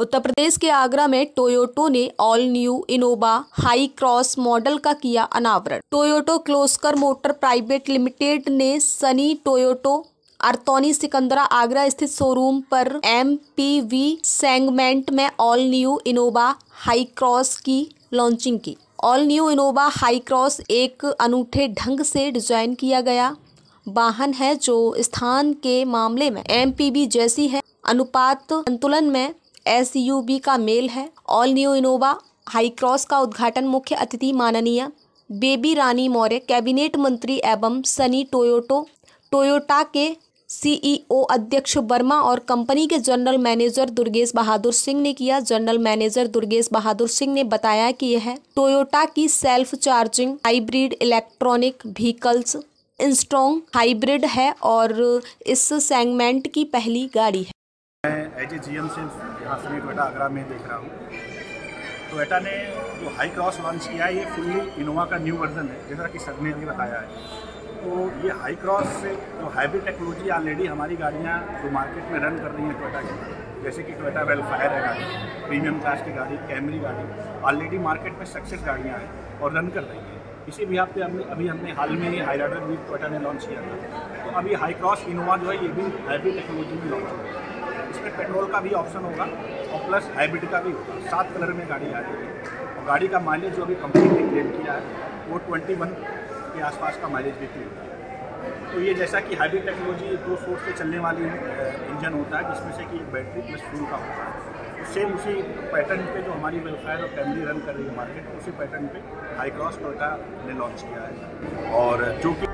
उत्तर प्रदेश के आगरा में टोयोटो ने all new Innova Hycross model का किया अनावरण। Toyota Kirloskar motor private limited ने सनी टोयोटो अरतौनी सिकंदरा आगरा स्थित शोरूम पर MPV सेगमेंट में all new Innova Hycross की लॉन्चिंग की। All new Innova Hycross एक अनूठे ढंग से डिजाइन किया गया वाहन है जो स्थान के मामले में MPV जैसी है, अनुपात संतुलन में SUV का मेल है। All new Innova Hycross का उद्घाटन मुख्य अतिथि माननीय बेबी रानी मौर्य, कैबिनेट मंत्री एवं सनी टोयोटा के CEO अध्यक्ष वर्मा और कंपनी के जनरल मैनेजर दुर्गेश बहादुर सिंह ने किया। जनरल मैनेजर दुर्गेश बहादुर सिंह ने बताया कि यह टोयोटा की self charging hybrid electronic vehicles इंस्ट्रॉन्ग हाइब्रिड है और इस सेगमेंट की पहली गाड़ी है। मैं एज ए GM से यहाँ से टोयोटा आगरा में देख रहा हूँ। टोयोटा ने जो हाई क्रॉस लॉन्च किया है ये फुल्ली इनोवा का न्यू वर्जन है, जैसा कि सर ने अभी बताया है। तो ये हाई क्रॉस से जो हाइब्रिड टेक्नोलॉजी ऑलरेडी हमारी गाड़ियाँ जो मार्केट में रन कर रही हैं टोयोटा की, जैसे कि टोयोटा वेलफायर है गाड़ी, प्रीमियम क्लास की गाड़ी, कैमरी गाड़ी, ऑलरेडी मार्केट में सक्सेस गाड़ियाँ हैं और रन कर रही हैं। इसी भी पे हमने हाल में ही हाईराइडर भी टोयोटा ने लॉन्च किया था। तो अभी हाई क्रॉस इनोवा जो है ये भी हाइब्रिड टेक्नोलॉजी में लॉन्च होगी। इसमें पेट्रोल का भी ऑप्शन होगा और प्लस हाइब्रिड का भी होगा। 7 कलर में गाड़ी आ रही है और गाड़ी का माइलेज जो अभी कंपनी ने क्लेम किया है वो 21 के आसपास का माइलेज भी क्लेम किया है। तो ये जैसा कि हाइब्रिड टेक्नोलॉजी 2 सोर्स से चलने वाली इंजन होता है, जिसमें से कि बैटरी प्लस फ्यूल का होता है। तो सेम उसी पैटर्न पे जो हमारी वेलफेयर और फैमिली रन कर रही है मार्केट, उसी पैटर्न पे हाई क्रॉस टोयोटा ने लॉन्च किया है। और जो कि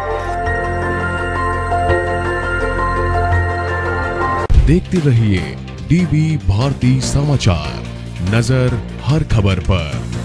देखते रहिए DB भारती समाचार, नजर हर खबर पर।